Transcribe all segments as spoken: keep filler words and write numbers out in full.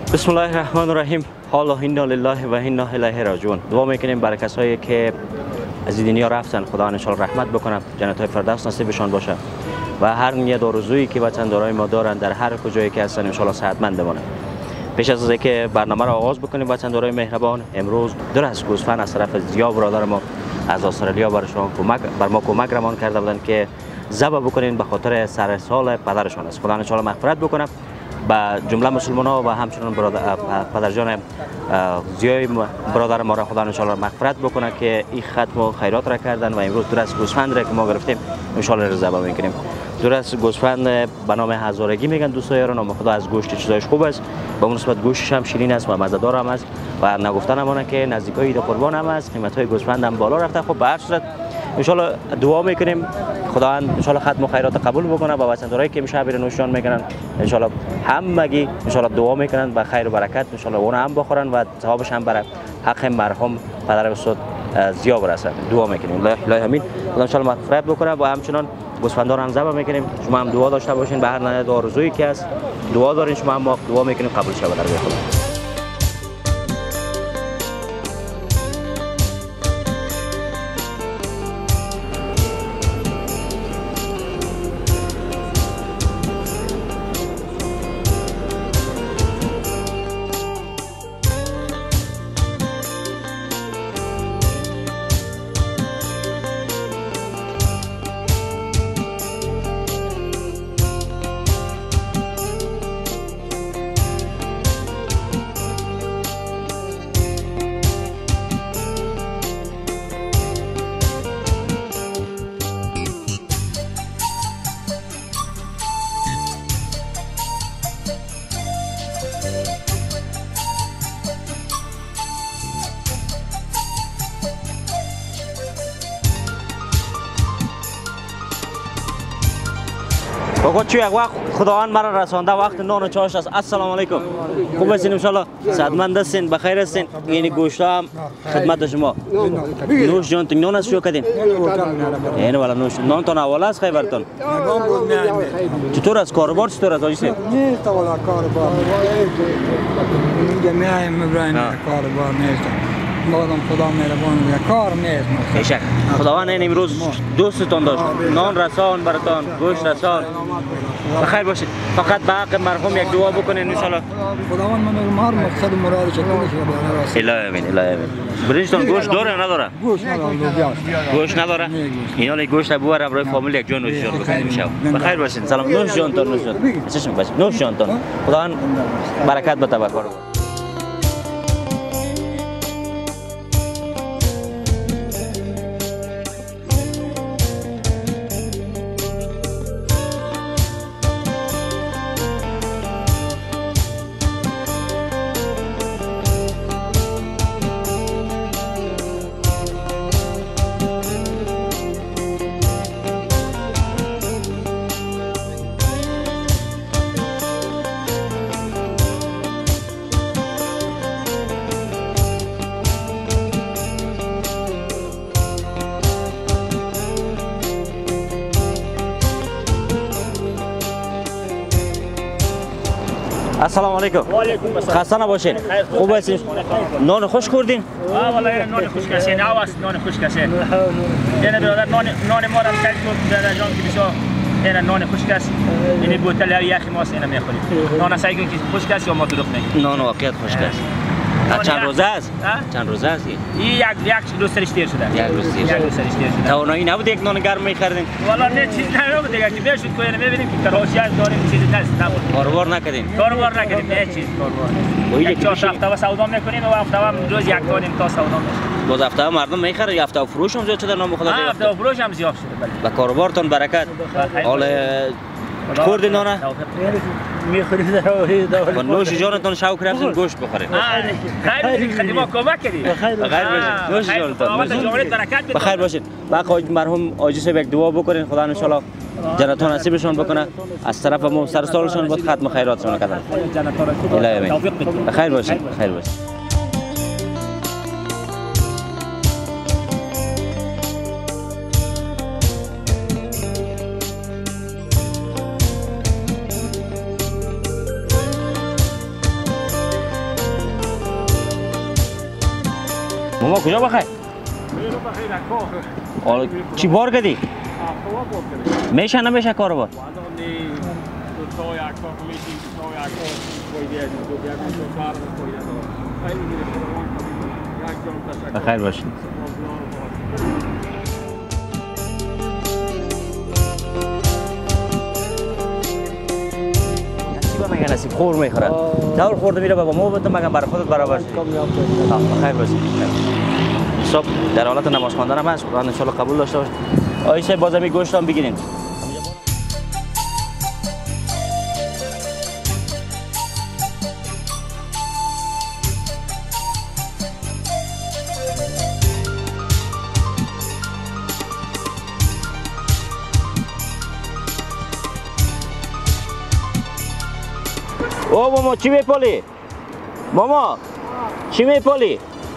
بسم الله الرحمن الرحیم. حالا انا لله و انا الیه راجعون. دعا میکنیم برای کسایی که از این دنیا رفتن، خدا ان شاء الله رحمت بکنه، جنت های فردوس نصیبشان باشه و هر نیت آرزویی که وطندارای ما دارن در هر کجایی که هستن ان شاء الله صحتمند بمانند. پیش از اینکه برنامه را آغاز بکنیم وطندارای مهربان، امروز دو از گوسفند از طرف زیا برادر ما از استرالیا بر شما کمک بر ما کمک رمان کرده بودند که ذبح بکنین به خاطر سر سال پدرشان است. خدا ان شاء الله مغفرت بکنه با جمله مسلمان ها و همچنین برادر پدرجان زیای برادر ما را خدا ان شاء الله مغفرت بکنه که این ختم و خیرات را کردن و امروز درست گوسفند را که ما گرفتیم ان شاء الله ذبح میکنیم. درست گوسفند به نام هزارگی میگن دوستان یاران، اما خدا از گوشت چیزایش خوب است، به اون نسبت گوشتش هم شیرین است و مزه‌دار هم است و نگفتن همونه که نزدیکای عید قربان هم است، قیمت های گوسفند هم بالا رفته. خب به هر صورت ان شاء الله دعا میکنیم خدا ان شاء الله ختم و خیرات قبول بکنه با وطندارایی که میشه بیر نوشان میکنن ان شاء الله همگی ان شاء الله دعا میکنن با خیر و برکت ان شاء الله اون هم بخورن و ثوابش هم برای حق مرحوم پدر بزرگ زیا برسه. دعا میکنیم الله الله امین. خدا ان شاء الله مغفرت بکنه و همچنان گوسفندان هم ذبح میکنیم. شما هم دعا داشته باشین به هر نیت آرزویی که هست دعا دارین، شما هم دعا میکنیم قبول شه در خدا. آقا چی یک وقت خداوند مرا رسانده وقت نان و چاش است. السلام علیکم. خوب هستین ان شاء الله؟ صحتمند هستین؟ بخیر هستین؟ این گوشت هم خدمت شما. نوش جان تون نان است شو کردین؟ این والا نوش نان تون اول است خیبرتون. چطور است کاروبار چطور است آجیس؟ نیست والا کاروبار. میایم ابراهیم کاروبار نیست. بازم خدا مهربان کار نیست. بیشک خداوند این امروز دوستتون داشت، نان رسان براتون، گوشت رسان. بخیر باشید. فقط به حق مرحوم یک دعا بکنین ان شاء الله. خداوند من هر مقصد مرادش کنه. الهی امین الهی امین. برنجتون گوشت داره یا نداره؟ گوشت نداره. گوشت نداره؟ اینا لی گوشت بواره برای فامیل یک جان نوش جان بکنیم میشه. بخیر باشین. سلام نوش جان تون نوش جان. چشم باش. نوش جان تون. خداوند برکت بده به کار. السلام علیکم. و علیکم السلام. خسته نباشین. خوب هستین؟ نان خوش خوردین؟ آه والله نان خوش کسی نه واس نان خوش کسی. یعنی برادر نان نان ما را کل کو برادر جان که بسا این نان خوش کسی. این بوتل های یخی ماست اینا میخوریم. نان سعی کنید خوش کسی یا ما دروغ نگیم. نان واقعیت خوش کسی. چند روزه است؟ چند روزه است؟ این یک یک روز سرش دیر شده. یک روز دیر یک روز سرش دیر شده. توانایی نبود یک نان گرم می‌خریدین؟ والله نه چیز نبود دیگه که بهشون کوی می‌بینیم که کراچی داریم چیزی نیست نبود. کاروبار نکردین؟ کاروبار نکردیم نه چیز کاروبار. یک چهار هفته و سودا می‌کنیم و هفته هم روز یک داریم تا سودا می‌شه. باز هفته مردم می‌خرن یا هفته فروش هم زیاد شده نام خدا دیگه. هفته فروش هم زیاد شده بله. با کاروبارتون برکت. حال خوردین نان؟ میخورید داوری داوری. با نوش جانتون شوق رفتین گوشت بخورید. خیلی خیلی ما کمک کردید. بخیر باشید. نوش جانتون. بخیر باشید. با مرحوم آجی صاحب یک دعا بکنین خدا ان شاء الله جنت نصیبشون بکنه. از طرف ما سر سالشون بود ختم خیراتشون کردن. الهی امین. بخیر باشید. بخیر باشید. ماما کجا بخیر؟ حالا چی بار کردی؟ میشه نمیشه کارو بار؟ بخیر باشید. مگه نصیب خور میخوره دور خورده میره بابا ما بتون مگه برای خودت برابر شد خیر باشید. صبح در حالت نماز خواندن هم هست قرآن ان شاء الله قبول داشته باشه. آیشه بازمی گوشت هم بگیرین. او ماما چی میپالی؟ ماما چی میپالی؟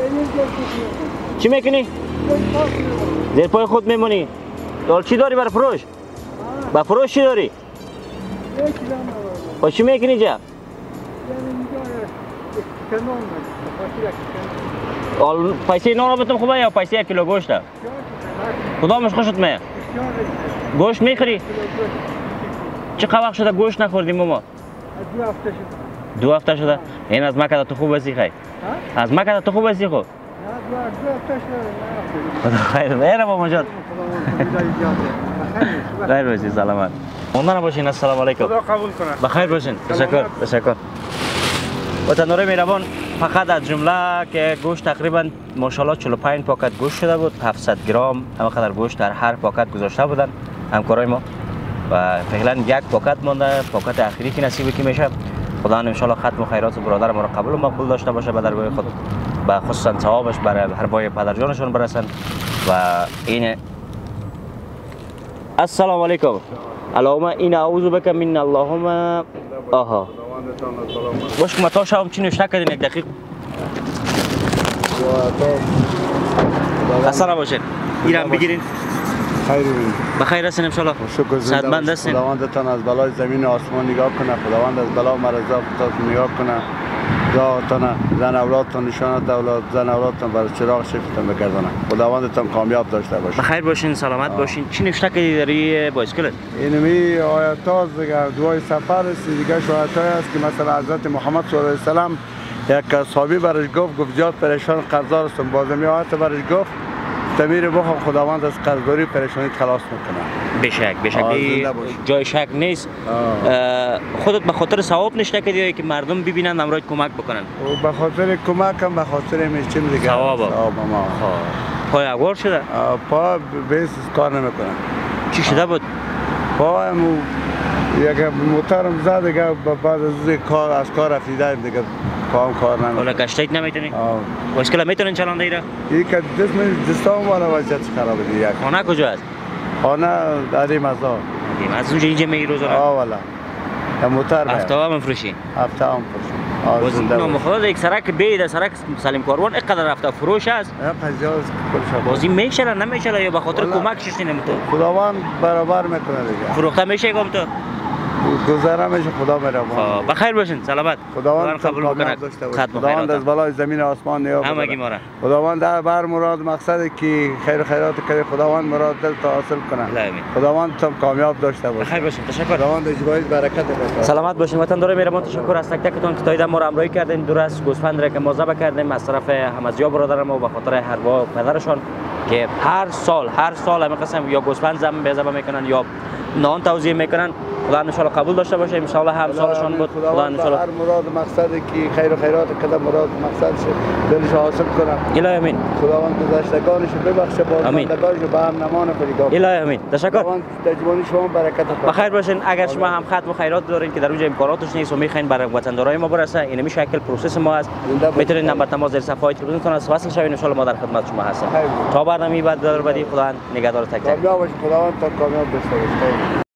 چی میکنی؟ زیر پای خود میمونی؟ دار چی داری برای فروش؟ با فروش چی داری؟ با چی میکنی جا؟ پیسه نان رو بتم خوبه یا پیسه یک کیلو گوشت؟ کدامش خوشت میاد؟ گوشت میخوری؟ چقدر وقت شده گوشت نخوردی ماما؟ دو هفته شده. دو هفته شده؟ این از مکه تو خوب هستی خیلی؟ از مکه تو خوب هستی خب؟ دو هفته شده. خیر میره ماما جان. خیر باشید سلامت. موندن باشین. السلام علیکم. خدا قبول کنه. بخیر باشین. تشکر تشکر. وطن‌دارای مهربان فقط از جمله که گوشت تقریبا ماشاءالله چهل و پنج پاکت گوشت شده بود، هفتصد گرم همقدر گوشت در هر پاکت گذاشته بودن همکارای ما و فعلا یک پاکت مونده، پاکت اخیری که نصیب کی میشه. خدا ان شاء الله ختم خیرات برادر ما را قبول و مقبول داشته باشه به درگاه خود و خصوصا ثوابش برای هر بای پدرجانشون برسن و این السلام علیکم. اللهم این اعوذ بک من اللهم آها باش که متا شام چی نوشته کردین یک دقیق اصلا باشین ایران بگیرین خیر بخیر هستین ان شاء الله. شکر زنده باشید. هستین. خداوندتان از بلای زمین و آسمان نگاه کنه. خداوند از بلا و مرضا تاسو نگاه کنه. دعاتان زن اولادتان نشانت اولاد زن اولادتان برای چراغ شفتتان بگردانه. خداوندتان کامیاب داشته باشه. بخیر باشین سلامت باشین. چی نوشته کردی در بایسکلت؟ اینمی آیات ها دیگه دعای سفر است دیگه شایت های است که مثلا حضرت محمد صلی الله علیه و سلام یک صحابی برش گفت گفت زیاد پریشان قرضدار هستم بازمی آیات برش گفت تمیر بخوام خداوند از قرضداری پریشانی خلاص میکنه. بشک بشک جای شک نیست. خودت به خاطر ثواب نشته کردی یا که مردم ببینن امروز کمک بکنن؟ به خاطر کمک هم به خاطر میشیم دیگه. ثواب ما پای اگوار شده؟ پا بیس کار نمیکنه. چی شده بود؟ پا هم یک موترم زد دیگه بعد از کار از کار رفیده دیگه پاهم کار نمیکنه. حالا گشتید نمیتونی؟ بایسکل میتونین چلاندی ایرا؟ یک دست من دستام والا وضعیت خرابه دیگه. خانه کجا است؟ خانه در مزار. از اونجا اینجا می روزانه؟ آه والا. موتر هفته ها منفروشین؟ هفته هم فروشین. باز اینو مخاطر یک سرک بید سرک سلیم کاروان اینقدر رفته فروش است؟ قضیه است کلش. بازی میشه نمیشه یا به خاطر کمک ششتین تو؟ خداوند برابر میکنه دیگه. فروخته میشه گم تو؟ گذرا میشه خدا مهربان. بخیر باشین سلامت. خداوند قبول کنه. خداوند از بالای زمین و آسمان نیا کنه. همگی ما را. خداوند در بر مراد مقصدی که خیر و خیرات کنه خداوند مراد دل تا حاصل کنه. خداوند تم کامیاب داشته باشه. بخیر باشین. تشکر. خداوند اجرای برکت بده. سلامت باشین وطن‌دار مهربان. تشکر از تک تکتون که تایید ما را همراهی کردین. درست گوسفند را که ما ذبح کردیم از طرف همزیا برادر ما به خاطر هر با پدرشان که هر سال هر سال همین قسم یا گوسفند ذبح ذبح میکنن یا نان توزیع میکنن. خدا ان شاء الله قبول داشته باشه. ان شاء الله هم سالشون بود. خدا ان شاء الله هر مراد مقصدی که خیر و خیرات کده مراد مقصد شه دلش حاصل کنه. الهی امین. خداوند گذشتگانش ببخشه بازماندگانش به هم نمانه فریدا. الهی امین. تشکر. خداوند تجوانی شما برکت بده. بخیر باشین. اگر شما هم ختم خیرات دارین که در اونجا امکاناتش نیست و میخواین برای وطندارای ما برسه این می شکل پروسس ما است. میتونین نمبر تماس زیر صفحه تلویزیونتون است وصل شوین. ان شاء الله ما در خدمت شما هستیم. تا برنامه بعد در بدی خداوند نگهدار تک تک. کامیاب باشید. خداوند تا کامیاب بشه.